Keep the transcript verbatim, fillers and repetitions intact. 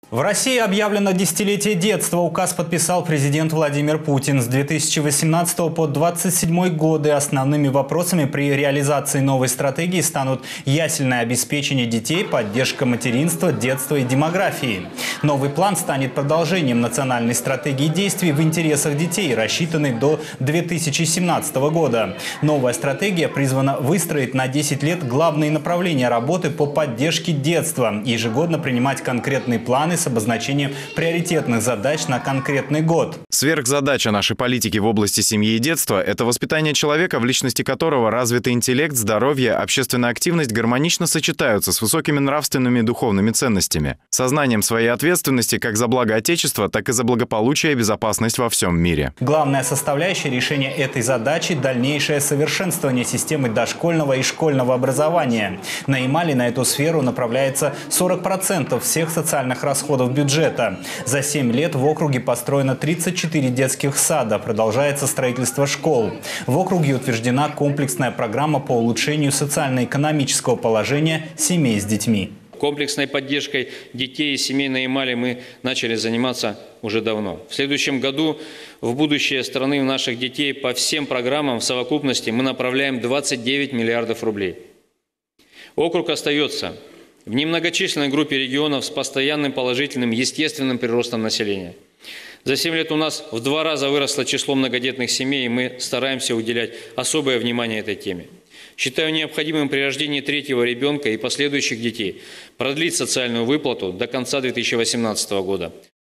В России объявлено десятилетие детства. Указ подписал президент Владимир Путин. С две тысячи восемнадцатого по двадцать седьмой годы основными вопросами при реализации новой стратегии станут ясельное обеспечение детей, поддержка материнства, детства и демографии. Новый план станет продолжением национальной стратегии действий в интересах детей, рассчитанной до две тысячи семнадцатого года. Новая стратегия призвана выстроить на десять лет главные направления работы по поддержке детства, ежегодно принимать конкретные планы с обозначением приоритетных задач на конкретный год. Сверхзадача нашей политики в области семьи и детства – это воспитание человека, в личности которого развитый интеллект, здоровье, общественная активность гармонично сочетаются с высокими нравственными и духовными ценностями, сознанием своей ответственности как за благо Отечества, так и за благополучие и безопасность во всем мире. Главная составляющая решения этой задачи – дальнейшее совершенствование системы дошкольного и школьного образования. На Ямале на эту сферу направляется сорок процентов всех социальных расходов бюджета. За семь лет в округе построено тридцать четыре детских сада, продолжается строительство школ. В округе утверждена комплексная программа по улучшению социально-экономического положения семей с детьми. Комплексной поддержкой детей и семей на Ямале мы начали заниматься уже давно. В следующем году в будущее страны наших детей по всем программам в совокупности мы направляем двадцать девять миллиардов рублей. Округ остается в немногочисленной группе регионов с постоянным положительным естественным приростом населения. За семь лет у нас в два раза выросло число многодетных семей, и мы стараемся уделять особое внимание этой теме. Считаю необходимым при рождении третьего ребенка и последующих детей продлить социальную выплату до конца две тысячи восемнадцатого года.